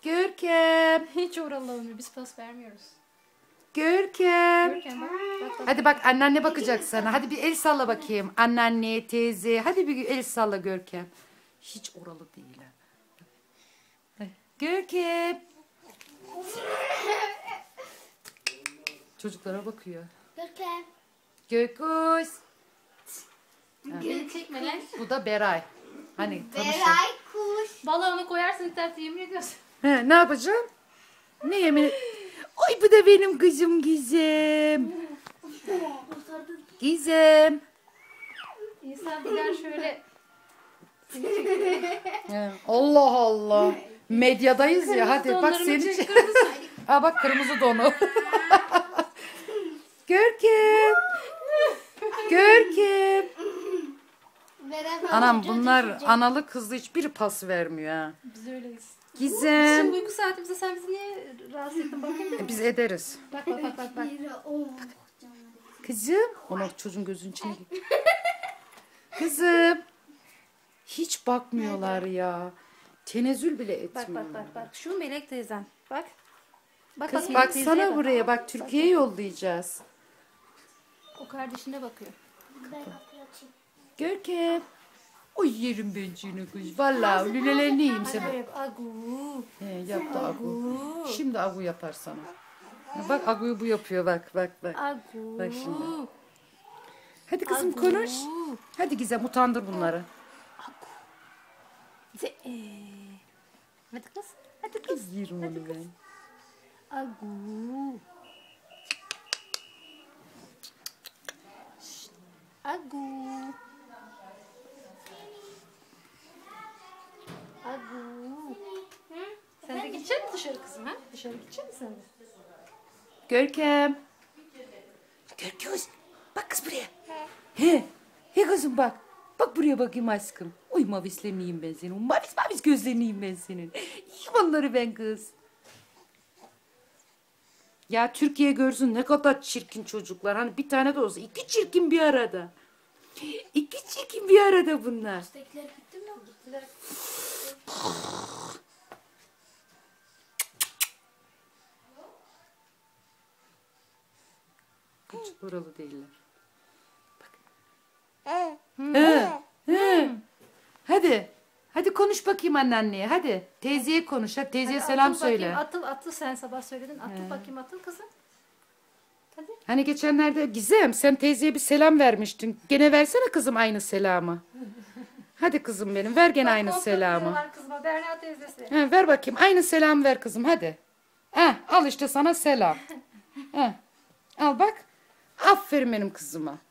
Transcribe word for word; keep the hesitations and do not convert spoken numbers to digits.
Görkem. Hiç oralı olmuyor. Biz pas vermiyoruz. Görkem. Görkem bak. Bak bak. Hadi bak anneanne bakacak sana. Hadi bir el salla bakayım. Anneanne, teyze. Hadi bir el salla Görkem. Hiç oralı değil. ha. Görkem. Çocuklara bakıyor. Görkem. Gökuş. Beni çekme lan. Bu da Beray. Hani tanışın. Beray kuş. Balığını koyarsın internette yemin ediyorsun. He, ne yapacağım? Ne yemin Ay bu da benim kızım Gizem. Gizem. İnsan gider şöyle. He, Allah Allah. Medyadayız ya. Hadi bak Donlarımı seni. çek, kırmızı. Ha bak kırmızı donu. Görkem. Görkem. Veremem. Anam bunlar analı kızlı hiçbiri pas vermiyor ha. Biz öyleyiz. Gizem. Şimdi uyku saatimizde sen bizi niye rahatsız ettin bakayım mı? E, Biz ederiz. Bak bak bak bak. bak. Kızım. Ona çocuğun gözünün içine gir. Kızım. Hiç bakmıyorlar ya. Tenezzül bile Bak etmiyorlar. bak bak bak. Şu Melek teyzen. Bak. Bak Kız Melek teyzeye baksana bak. buraya bak Türkiye'ye yollayacağız. O kardeşine bakıyor. Görkem. Oy yerim ben seni kız. Vallahi lülelerini yiyeyim Hadi sana. böyle yap. Agu. He, yaptı Agu. Şimdi Agu yapar sana. Bak Agu'yu bu yapıyor bak bak bak. Agu. Bak şimdi. Hadi kızım Agu. konuş. Hadi Gizem utandır bunları. Ce- ee. Hadi kız. Hadi kız. Kız yerim onu ben. Agu. Agu. Agu. Sen de gidecek misin dışarı kızım ha? Dışarı gidecek misin sen de? Görkem. Görkem. Bak kız buraya. He. He kızım bak. Bak buraya bakayım aşkım. Oy mavislerini yiyeyim ben senin. Mavis mavis gözlerini yiyeyim ben senin. Yiyeyim onları ben kız. Ya Türkiye görsün ne kadar çirkin çocuklar. Hani bir tane de olsa iki çirkin bir arada. İki çirkin bir arada bunlar. Destekler gitti mi? Gittiler. Hiç oralı değiller. Bak. He, he. Hadi. Hadi konuş bakayım anneanneye. Hadi. Teyzeye konuş. Hadi teyzeye Hadi selam atıl söyle. Bakayım, atıl atıl sen sabah söyledin. Atıl bakayım atıl kızım. Hadi. Hani geçenlerde Gizem sen teyzeye bir selam vermiştin. Gene versene kızım aynı selamı. Hadi kızım benim ver gene aynı Kontrol selamı. ediyorlar kızıma Berna teyzesi. He, ver bakayım aynı selamı ver kızım hadi. He, al işte sana selam. He, al bak. Aferin benim kızıma.